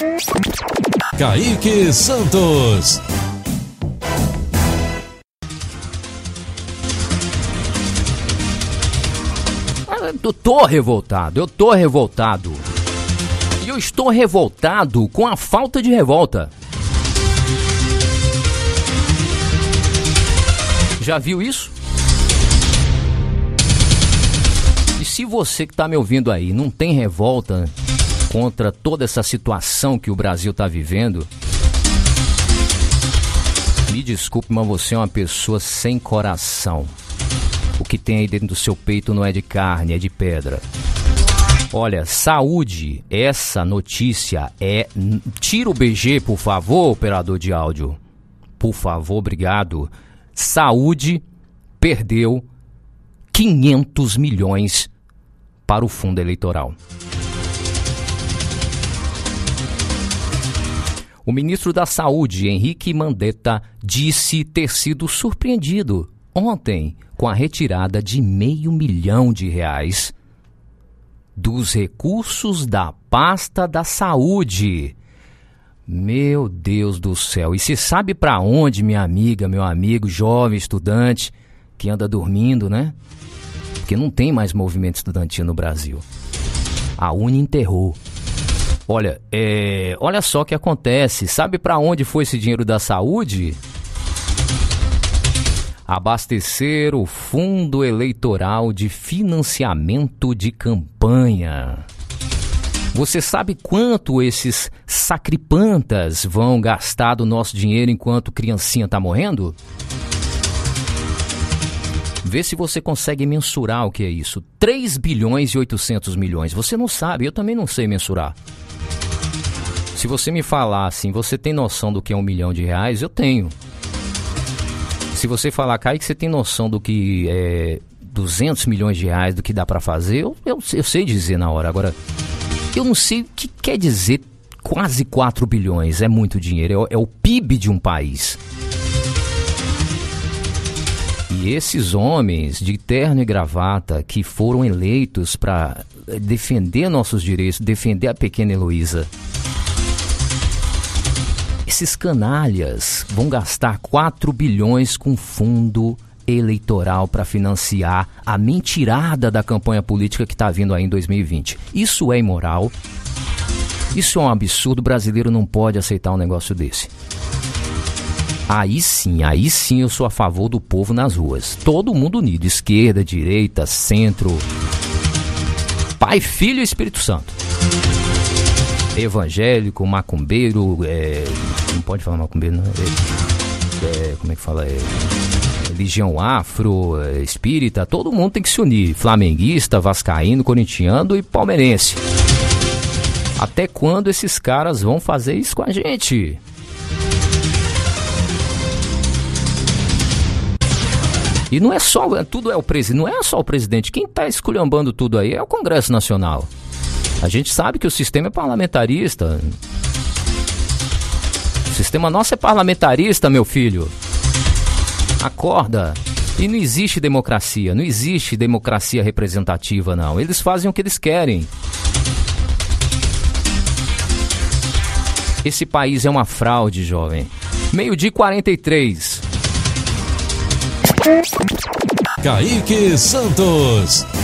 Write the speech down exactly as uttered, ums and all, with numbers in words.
Kaique Santos. Eu tô revoltado, eu tô revoltado. E eu estou revoltado com a falta de revolta. Já viu isso? E se você que tá me ouvindo aí não tem revolta contra toda essa situação que o Brasil tá vivendo, me desculpe, mas você é uma pessoa sem coração. O que tem aí dentro do seu peito não é de carne, é de pedra. Olha, saúde, essa notícia é... Tira o B G, por favor, operador de áudio. Por favor, obrigado. Saúde perdeu quinhentos milhões para o fundo eleitoral. O ministro da Saúde, Henrique Mandetta, disse ter sido surpreendido ontem com a retirada de meio milhão de reais dos recursos da pasta da saúde. Meu Deus do céu. E você sabe para onde, minha amiga, meu amigo, jovem estudante que anda dormindo, né? Porque não tem mais movimento estudantil no Brasil. A Uni enterrou. Olha, é, olha só o que acontece. Sabe para onde foi esse dinheiro da saúde? Abastecer o fundo eleitoral de financiamento de campanha. Você sabe quanto esses sacripantas vão gastar do nosso dinheiro enquanto criancinha tá morrendo? Vê se você consegue mensurar o que é isso. três bilhões e oitocentos milhões. Você não sabe, eu também não sei mensurar. Se você me falar assim, você tem noção do que é um milhão de reais? Eu tenho. Se você falar, Kaique, você tem noção do que é duzentos milhões de reais, do que dá pra fazer? Eu, eu, eu sei dizer na hora. Agora, eu não sei o que quer dizer quase quatro bilhões. É muito dinheiro, é, é o P I B de um país. E esses homens de terno e gravata que foram eleitos para defender nossos direitos, defender a pequena Heloísa, esses canalhas vão gastar quatro bilhões com fundo eleitoral para financiar a mentirada da campanha política que está vindo aí em dois mil e vinte. Isso é imoral. Isso é um absurdo. O brasileiro não pode aceitar um negócio desse. Aí sim, aí sim eu sou a favor do povo nas ruas. Todo mundo unido, esquerda, direita, centro, Pai, Filho e Espírito Santo. Evangélico, macumbeiro, é, não pode falar macumbeiro, não? É, é, como é que fala? É, religião afro, é, espírita, todo mundo tem que se unir. Flamenguista, vascaíno, corintiano e palmeirense. Até quando esses caras vão fazer isso com a gente? E não é só, tudo é o presidente, não é só o presidente. Quem está esculhambando tudo aí é o Congresso Nacional. A gente sabe que o sistema é parlamentarista. O sistema nosso é parlamentarista, meu filho. Acorda. E não existe democracia, não existe democracia representativa, não. Eles fazem o que eles querem. Esse país é uma fraude, jovem. Meio-dia e quarenta e três. Kaique Santos.